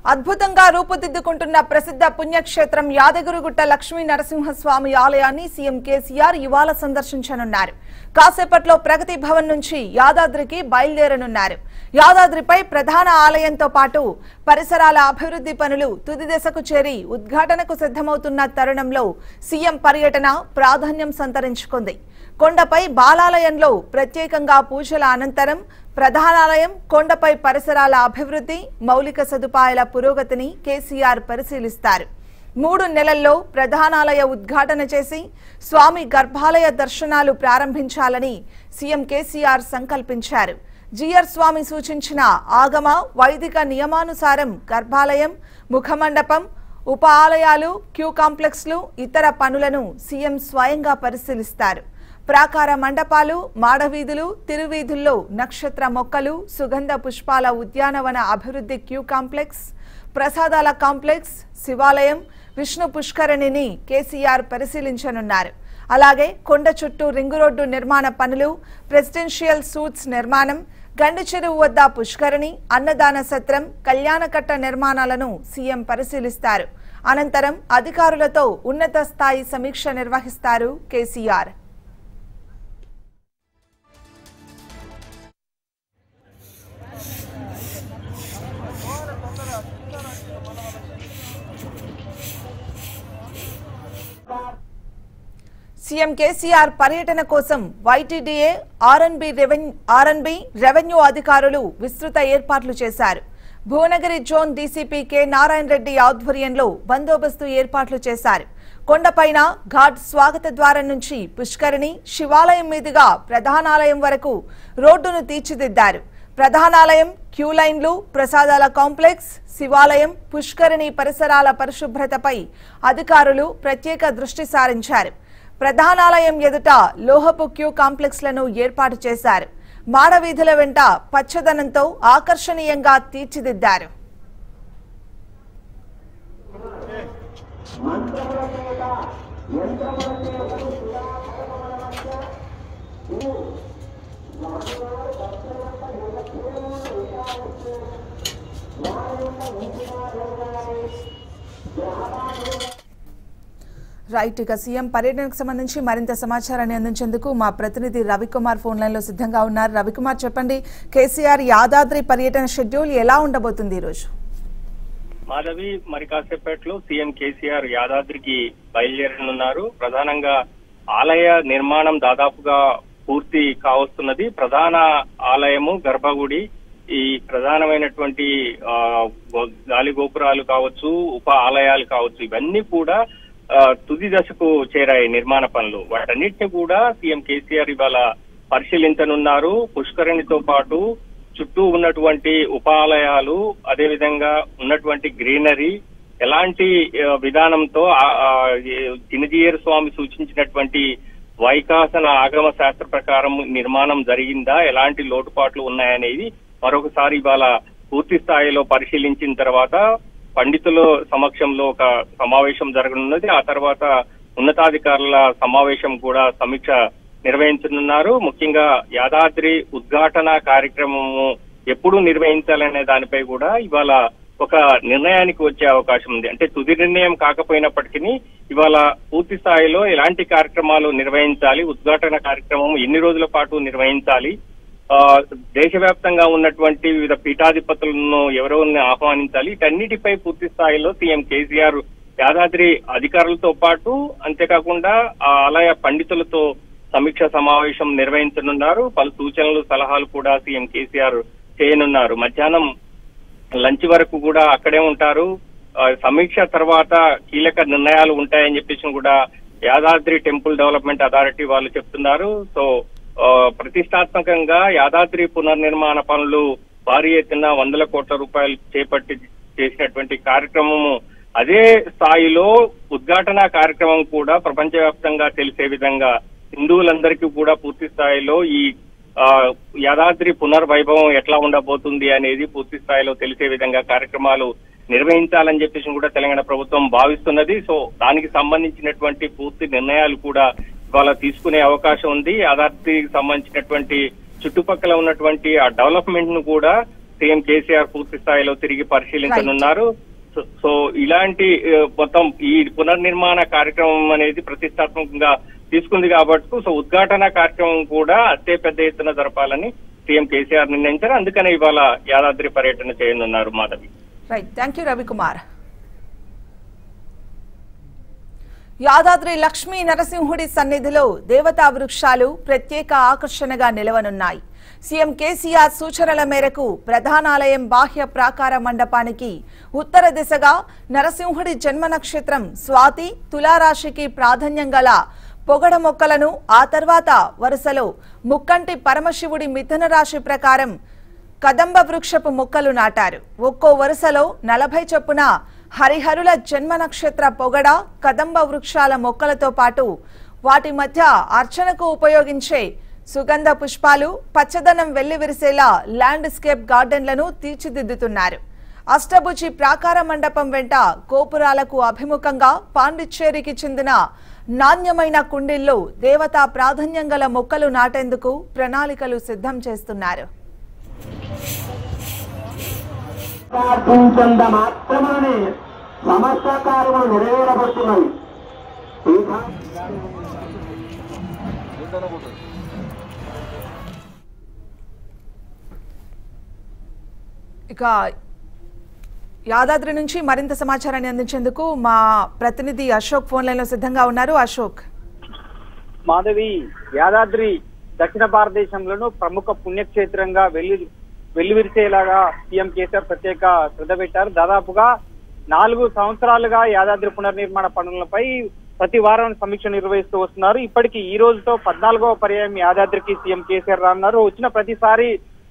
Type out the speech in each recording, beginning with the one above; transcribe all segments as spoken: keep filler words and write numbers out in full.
అద్భుతంగా రూపుదిద్దుకుంటున్న ప్రసిద్ధ పుణ్యక్షేత్రం యాదగిరిగుట్ట లక్ష్మీ నరసింహ స్వామి ఆలయాన్ని సీఎం కేసీఆర్ ఇవాళ సందర్శించనున్నారు. కాసేపట్లో ప్రగతి భవన్ నుంచి యాదాద్రికి బయలుదేరనున్నారు. యాదాద్రిపై ప్రధాన ఆలయంతో పాటు పరిసరాల అభివృద్ధి పనులు తుది దశకు చేరి ఉద్ఘాటనకు సిద్ధమవుతున్న తరుణంలో సీఎం పర్యటన ప్రాధాన్యం సంతరించుకుంది. కొండపై బాలాలయంలో ప్రత్యేకంగా పూజల అనంతరం ప్రధానాలయం, కొండపై పరిసరాల అభివృద్ధి, మౌలిక సదుపాయాల పురోగతిని కేసీఆర్ పరిశీలిస్తారు. మూడు నెలల్లో ప్రధానాలయ ఉద్ఘాటన చేసి స్వామి గర్భాలయ దర్శనాలు ప్రారంభించాలని సీఎం కేసీఆర్ సంకల్పించారు. జీఆర్ స్వామి సూచించిన ఆగమ వైదిక నియమానుసారం గర్భాలయం, ముఖమండపం, ఉప ఆలయాలు, క్యూ కాంప్లెక్స్లు, ఇతర పనులను సీఎం స్వయంగా పరిశీలిస్తారు. ప్రాకార మండపాలు, మాడవీధులు, తిరువీధుల్లో నక్షత్ర మొక్కలు, సుగంధ పుష్పాల ఉద్యానవన అభివృద్ధి క్యూ కాంప్లెక్స్, ప్రసాదాల కాంప్లెక్స్, శివాలయం, విష్ణు పుష్కరిణిని కేసీఆర్ పరిశీలించనున్నారు. అలాగే కొండ చుట్టూ రింగు రోడ్డు నిర్మాణ పనులు, ప్రెసిడెన్షియల్ సూట్స్ నిర్మాణం, గండి చెరువు వద్ద పుష్కరిణి, అన్నదాన సత్రం, కళ్యాణకట్ట నిర్మాణాలను సీఎం పరిశీలిస్తారు. అనంతరం అధికారులతో ఉన్నత స్థాయి సమీక్ష నిర్వహిస్తారు కేసీఆర్. సీఎం కేసీఆర్ పర్యటన కోసం YTDA, R&B revenue R&B revenue అధికారులు విస్తృత ఏర్పాట్లు చేశారు. Bhuvanagiri zone DCP K Narayana Reddy ఆధ్వర్యంలో బందోబస్తు ఏర్పాట్లు చేశారు. కొండపైన ఘాట్ స్వాగత ద్వారం నుంచి పుష్కరిణి, శివాలయం మీదుగా ప్రధానాలయం వరకు రోడ్డును తీర్చిదిద్దారు. ప్రధానాలయం, క్యూ లైన్లు, ప్రసాదాల కాంప్లెక్స్, శివాలయం, పుష్కరిణి పరిసరాల పరిశుభ్రతపై అధికారులు ప్రత్యేక దృష్టి సారించారు. ప్రధానాలయం ఎదుట లోహపు క్యూ కాంప్లెక్స్లను ఏర్పాటు చేశారు. మాడవీధుల వెంట పచ్చదనంతో ఆకర్షణీయంగా తీర్చిదిద్దారు. రైట్, ఇక సీఎం పర్యటనకు సంబంధించి మరింత సమాచారాన్ని అందించేందుకు మా ప్రతినిధి రవికుమార్ ఫోన్ లైన్ లో సిద్ధంగా ఉన్నారు. రవికుమార్, చెప్పండి, కేసీఆర్ యాదాద్రి పర్యటన షెడ్యూల్ ఎలా ఉండబోతుంది ఈ రోజు? మాధవి, మరి కాసేపట్లో సీఎం కేసీఆర్ యాదాద్రికి బయలుదేరనున్నారు. ప్రధానంగా ఆలయ నిర్మాణం దాదాపుగా పూర్తి కావస్తున్నది. ప్రధాన ఆలయము, గర్భగుడి, ఈ ప్రధానమైనటువంటి గాలి గోపురాలు కావచ్చు, ఉప ఆలయాలు కావచ్చు, ఇవన్నీ కూడా తుది దశకు చేరాయి నిర్మాణ పనులు. వాటన్నిటిని కూడా సీఎం కేసీఆర్ ఇవాళ పరిశీలించనున్నారు. పుష్కరిణితో పాటు చుట్టూ ఉన్నటువంటి ఉపాలయాలు, అదేవిధంగా ఉన్నటువంటి గ్రీనరీ, ఎలాంటి విధానంతో చినజీయర్ స్వామి సూచించినటువంటి వైకాసన ఆగమ శాస్త్ర ప్రకారం నిర్మాణం జరిగిందా, ఎలాంటి లోటుపాట్లు ఉన్నాయనేది మరొకసారి ఇవాళ పూర్తి స్థాయిలో పరిశీలించిన తర్వాత పండితుల సమక్షంలో ఒక సమావేశం జరగనున్నది. ఆ తర్వాత ఉన్నతాధికారుల సమావేశం కూడా సమీక్ష నిర్వహించనున్నారు. ముఖ్యంగా యాదాద్రి ఉద్ఘాటన కార్యక్రమము ఎప్పుడు నిర్వహించాలనే దానిపై కూడా ఇవాళ ఒక నిర్ణయానికి వచ్చే అవకాశం ఉంది. అంటే తుది నిర్ణయం కాకపోయినప్పటికీ ఇవాళ పూర్తి స్థాయిలో ఎలాంటి కార్యక్రమాలు నిర్వహించాలి, ఉద్ఘాటన కార్యక్రమం ఎన్ని రోజుల పాటు నిర్వహించాలి, దేశవ్యాప్తంగా ఉన్నటువంటి వివిధ పీఠాధిపతులను ఎవరెవరిని ఆహ్వానించాలి, వీటన్నిటిపై పూర్తి స్థాయిలో సీఎం కేసీఆర్ యాదాద్రి అధికారులతో పాటు అంతేకాకుండా ఆ ఆలయ పండితులతో సమీక్ష సమావేశం నిర్వహించనున్నారు. పలు సూచనలు, సలహాలు కూడా సీఎం కేసీఆర్ చేయనున్నారు. మధ్యాహ్నం లంచ్ వరకు కూడా అక్కడే ఉంటారు. సమీక్ష తర్వాత కీలక నిర్ణయాలు ఉంటాయని చెప్పేసి కూడా యాదాద్రి టెంపుల్ డెవలప్మెంట్ అథారిటీ వాళ్ళు చెప్తున్నారు. సో ప్రతిష్టాత్మకంగా యాదాద్రి పునర్నిర్మాణ పనులు భారీ ఎత్తున వందల కోట్ల రూపాయలు చేపట్టి చేసినటువంటి కార్యక్రమము అదే స్థాయిలో ఉద్ఘాటన కార్యక్రమం కూడా ప్రపంచవ్యాప్తంగా తెలిసే విధంగా హిందువులందరికీ కూడా పూర్తి స్థాయిలో ఈ యాదాద్రి పునర్వైభవం ఎట్లా ఉండబోతుంది అనేది పూర్తి స్థాయిలో తెలిసే విధంగా కార్యక్రమాలు నిర్వహించాలని చెప్పేసి కూడా తెలంగాణ ప్రభుత్వం భావిస్తున్నది. సో దానికి సంబంధించినటువంటి పూర్తి నిర్ణయాలు కూడా ఇవాళ తీసుకునే అవకాశం ఉంది. యాదాద్రికి సంబంధించినటువంటి చుట్టుపక్కల ఉన్నటువంటి ఆ డెవలప్మెంట్ ను కూడా సీఎం కేసీఆర్ పూర్తి స్థాయిలో తిరిగి పరిశీలించనున్నారు. సో ఇలాంటి మొత్తం ఈ పునర్నిర్మాణ కార్యక్రమం అనేది ప్రతిష్టాత్మకంగా తీసుకుంది కాబట్టి సో ఉద్ఘాటన కార్యక్రమం కూడా అత్తే పెద్ద ఎత్తున జరపాలని సీఎం కేసీఆర్ నిర్ణయించారు. అందుకనే ఇవాళ యాదాద్రి పర్యటన చేయనున్నారు. Madhavi. Right, thank you Ravikumar. Yadadri Lakshmi నరసింహుడి సన్నిధిలో దేవతా వృక్షాలు ప్రత్యేక ఆకర్షణగా నిలవనున్నాయి. సీఎం కేసీఆర్ సూచనల మేరకు ప్రధానాలయం బాహ్య ప్రాకార మండపానికి ఉత్తర దిశగా నరసింహుడి జన్మ నక్షత్రం స్వాతి తులారాశికి ప్రాధాన్యం గల పొగడ మొక్కలను, ఆ తర్వాత వరుసలో ముక్కంటి పరమశివుడి మిథున రాశి ప్రకారం కదంబ వృక్షపు మొక్కలు నాటారు. ఒక్కో వరుసలో నలభై చొప్పున హరిహరుల జన్మ నక్షత్ర పొగడ కదంబ వృక్షాల మొక్కలతో పాటు వాటి మధ్య అర్చనకు ఉపయోగించే సుగంధ పుష్పాలు, పచ్చదనం వెల్లివిరిసేలా ల్యాండ్స్కేప్ గార్డెన్లను తీర్చిదిద్దుతున్నారు. అష్టభుజి ప్రాకార మండపం వెంట గోపురాలకు అభిముఖంగా పాండిచ్చేరికి చెందిన నాణ్యమైన కుండీల్లో దేవతా ప్రాధాన్యం గల మొక్కలు నాటేందుకు ప్రణాళికలు సిద్ధం చేస్తున్నారు. ఇక యాదాద్రి నుంచి మరింత సమాచారాన్ని అందించేందుకు మా ప్రతినిధి అశోక్ ఫోన్ లైన్ లో సిద్ధంగా ఉన్నారు. అశోక్. మాధవి, యాదాద్రి దక్షిణ భారతదేశంలోనూ ప్రముఖ పుణ్యక్షేత్రంగా వెల్లి వెల్లివిరిసేలాగా సీఎం కేసీఆర్ ప్రత్యేక శ్రద్ధ పెట్టారు. దాదాపుగా నాలుగు సంవత్సరాలుగా యాదాద్రి పునర్నిర్మాణ పనులపై ప్రతి వారం సమీక్ష నిర్వహిస్తూ వస్తున్నారు. ఇప్పటికీ ఈ రోజుతో పద్నాలుగవ పర్యాయం యాదాద్రికి సీఎం కేసీఆర్ రానున్నారు. వచ్చిన ప్రతిసారి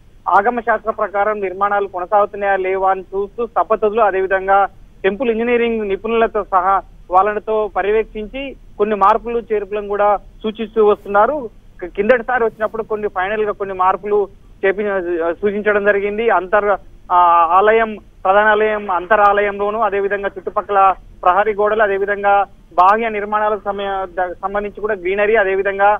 ఆగమ శాస్త్ర ప్రకారం నిర్మాణాలు కొనసాగుతున్నాయా లేవా అని చూస్తూ స్థపతులు, అదేవిధంగా టెంపుల్ ఇంజనీరింగ్ నిపుణులతో సహా వాళ్ళతో పర్యవేక్షించి కొన్ని మార్పులు చేర్పులను కూడా సూచిస్తూ వస్తున్నారు. కిందటిసారి వచ్చినప్పుడు కొన్ని ఫైనల్ గా కొన్ని మార్పులు చేపి సూచించడం జరిగింది. అంతర్ ఆలయం, ప్రధానాలయం అంతరాలయంలోను, అదేవిధంగా చుట్టుపక్కల ప్రహరీ గోడలు, అదేవిధంగా బాహ్య నిర్మాణాలకు సంబంధించి కూడా గ్రీనరీ, అదేవిధంగా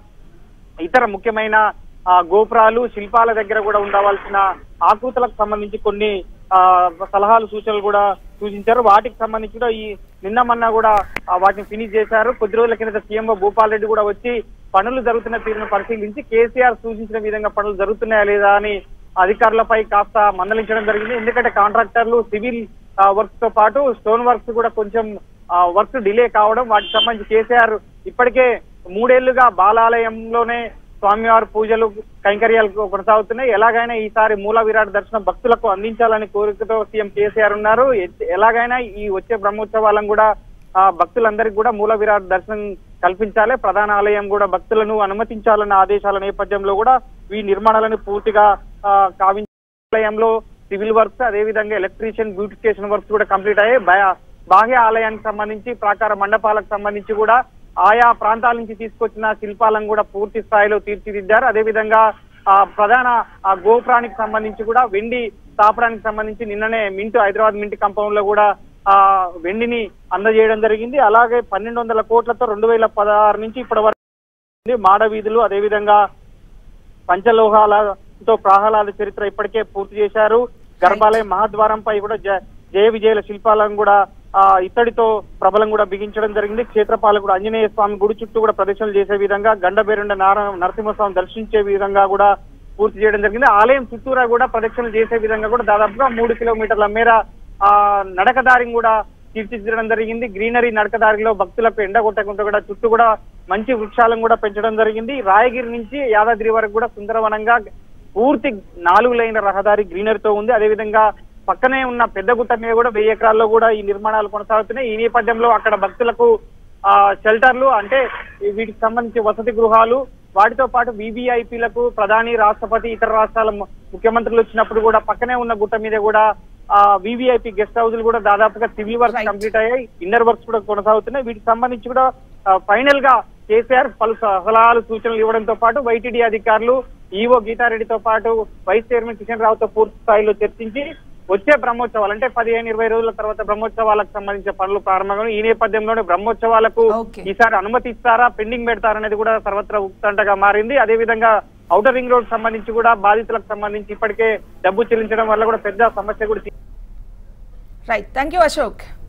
ఇతర ముఖ్యమైన ఆ గోపురాలు, శిల్పాల దగ్గర కూడా ఉండవలసిన ఆకృతులకు సంబంధించి కొన్ని ఆ సలహాలు, సూచనలు కూడా సూచించారు. వాటికి సంబంధించి కూడా ఈ నిన్న మొన్న కూడా వాటిని ఫినిష్ చేశారు. కొద్ది రోజుల కింద సీఎం భూపాల్ రెడ్డి కూడా వచ్చి పనులు జరుగుతున్న తీరును పరిశీలించి కేసీఆర్ సూచించిన విధంగా పనులు జరుగుతున్నాయా లేదా అని అధికారులపై కాస్త మందలించడం జరిగింది. ఎందుకంటే కాంట్రాక్టర్లు సివిల్ వర్క్స్ తో పాటు స్టోన్ వర్క్స్ కూడా కొంచెం వర్క్స్ డిలే కావడం, వాటికి సంబంధించి కేసీఆర్ ఇప్పటికే మూడేళ్లుగా బాలాలయంలోనే స్వామివారి పూజలు, కైంకర్యాలు కొనసాగుతున్నాయి. ఎలాగైనా ఈసారి మూల విరాట్ దర్శనం భక్తులకు అందించాలని కోరికతో సీఎం కేసీఆర్ ఉన్నారు. ఎలాగైనా ఈ వచ్చే బ్రహ్మోత్సవాలను కూడా ఆ భక్తులందరికీ కూడా మూల విరాట్ దర్శనం కల్పించాలి, ప్రధాన ఆలయం కూడా భక్తులను అనుమతించాలన్న ఆదేశాల నేపథ్యంలో కూడా ఈ నిర్మాణాలను పూర్తిగా కావించాలయంలో సివిల్ వర్క్స్, అదేవిధంగా ఎలక్ట్రీషియన్, బ్యూటిఫికేషన్ వర్క్స్ కూడా కంప్లీట్ అయ్యాయి. బాహ్య ఆలయానికి సంబంధించి ప్రాకార మండపాలకు సంబంధించి కూడా ఆయా ప్రాంతాల నుంచి తీసుకొచ్చిన శిల్పాలను కూడా పూర్తి స్థాయిలో తీర్చిదిద్దారు. అదేవిధంగా ఆ ప్రధాన ఆ గోపురానికి సంబంధించి కూడా వెండి తాపడానికి సంబంధించి నిన్ననే మింట్ హైదరాబాద్ మింట్ కంపౌండ్ లో కూడా ఆ వెండిని అందజేయడం జరిగింది. అలాగే పన్నెండు వందల కోట్లతో రెండు వేల పదహారు నుంచి ఇప్పటి వరకు మాడ వీధులు, అదేవిధంగా పంచలోహాలతో ప్రాహ్లాద చరిత్ర ఇప్పటికే పూర్తి చేశారు. గర్భాలయం మహాద్వారంపై కూడా జయ విజయల శిల్పాలను కూడా ఆ ఇత్తడితో ప్రబలం కూడా బిగించడం జరిగింది. క్షేత్రపాలకుడు ఆంజనేయ స్వామి గుడి చుట్టూ కూడా ప్రదక్షిణలు చేసే విధంగా, గండబేరుండ నారాయణ నరసింహస్వామి దర్శించే విధంగా కూడా పూర్తి చేయడం జరిగింది. ఆలయం చుట్టూరా కూడా ప్రదక్షిణలు చేసే విధంగా కూడా దాదాపుగా మూడు కిలోమీటర్ల మేర ఆ నడకదారిని కూడా తీర్చిదిద్దడం జరిగింది. గ్రీనరీ నడకదారిలో భక్తులకు ఎండ కొట్టకుండా కూడా చుట్టూ కూడా మంచి వృక్షాలను కూడా పెంచడం జరిగింది. రాయగిరి నుంచి యాదాద్రి వరకు కూడా సుందరవనంగా పూర్తి నాలుగు లైన్ల రహదారి గ్రీనరీతో ఉంది. అదేవిధంగా పక్కనే ఉన్న పెద్ద గుట్ట మీద కూడా వెయ్యి ఎకరాల్లో కూడా ఈ నిర్మాణాలు కొనసాగుతున్నాయి. ఈ నేపథ్యంలో అక్కడ భక్తులకు ఆ షెల్టర్లు, అంటే వీటికి సంబంధించి వసతి గృహాలు, వాటితో పాటు వివిఐపీలకు ప్రధాని, రాష్ట్రపతి, ఇతర రాష్ట్రాల ముఖ్యమంత్రులు వచ్చినప్పుడు కూడా పక్కనే ఉన్న గుట్ట మీద కూడా ఆ వివిఐపీ గెస్ట్ హౌస్లు కూడా దాదాపుగా సివిల్ వర్క్స్ కంప్లీట్ అయ్యాయి. ఇన్నర్ వర్క్స్ కూడా కొనసాగుతున్నాయి. వీటికి సంబంధించి కూడా ఫైనల్ గా కేసీఆర్ పలు సలహాలు, సూచనలు ఇవ్వడంతో పాటు వైటీడీ అధికారులు, ఈవో గీతారెడ్డితో పాటు వైస్ చైర్మన్ కిషన్ రావుతో పూర్తి స్థాయిలో చర్చించి వచ్చే బ్రహ్మోత్సవాలు అంటే పదిహేను ఇరవై రోజుల తర్వాత బ్రహ్మోత్సవాలకు సంబంధించిన పనులు ప్రారంభంగా ఈ నేపథ్యంలోనే బ్రహ్మోత్సవాలకు ఈసారి అనుమతి ఇస్తారా, పెండింగ్ పెడతారనేది కూడా సర్వత్రా ఉత్కంఠగా మారింది. అదేవిధంగా ఔటర్ రింగ్ రోడ్ సంబంధించి కూడా బాధితులకు సంబంధించి ఇప్పటికే డబ్బు చెల్లించడం వల్ల కూడా పెద్ద సమస్య కూడా. Right, thank you Ashok.